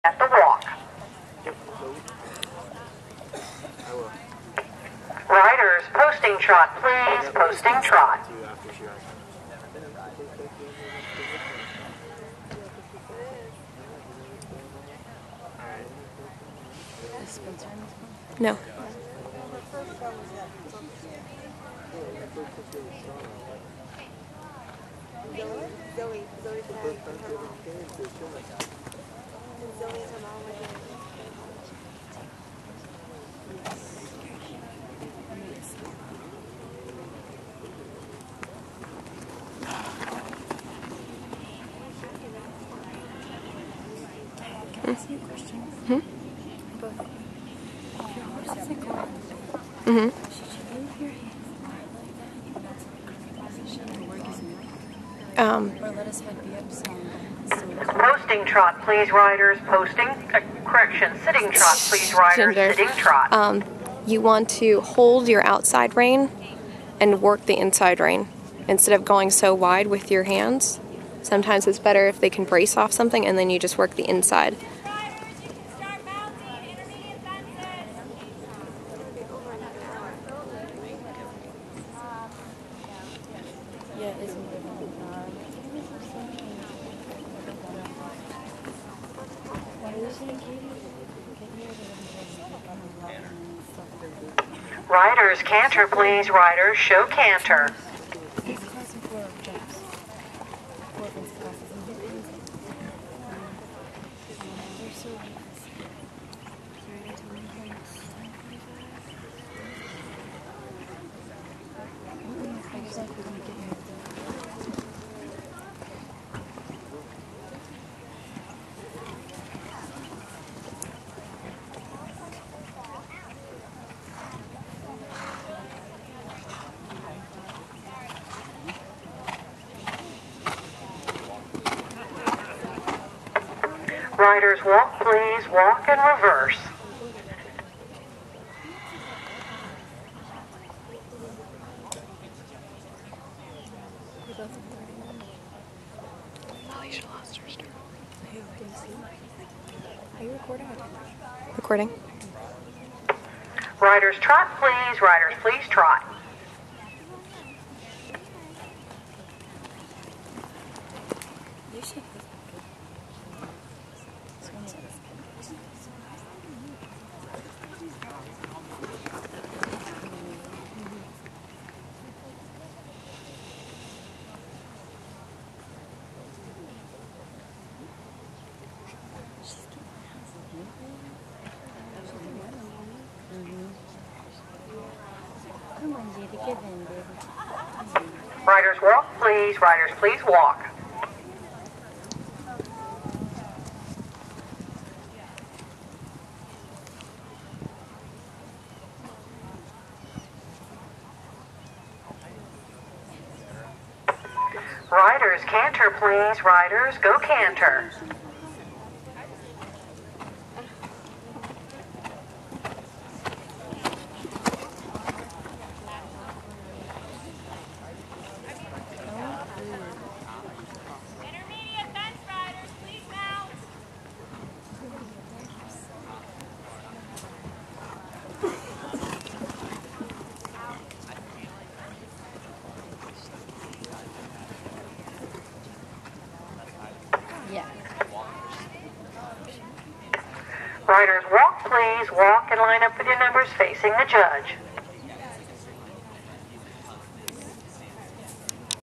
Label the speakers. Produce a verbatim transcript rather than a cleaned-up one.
Speaker 1: at the walk. Riders, posting trot, please. Posting trot.
Speaker 2: No.
Speaker 3: Zoe? Zoe. Zoe's dad and her mom. And Zoe and her mom were here.
Speaker 2: Can I ask you a question? Hmm? Both of you. If your horse is a girl, mm-hmm. should you move your hands like that, even though it's in a correct position, or work is moving? Um, or let us head be up some.
Speaker 1: Posting trot, please, riders. Posting, uh, correction, sitting trot, please, riders.
Speaker 2: Gender.
Speaker 1: Sitting trot.
Speaker 2: Um, you want to hold your outside rein and work the inside rein instead of going so wide with your hands. Sometimes it's better if they can brace off something and then you just work the inside.
Speaker 1: Riders, canter, please. Riders, show canter. Riders, walk, please. Walk and reverse.
Speaker 2: Alicia lost her start. Are you recording? Recording.
Speaker 1: Riders, trot, please. Riders, please trot. Riders, walk, please. Riders, please walk. Riders, canter, please. Riders, go canter.
Speaker 2: Yeah.
Speaker 1: Riders, walk, please. Walk and line up with your numbers facing the judge.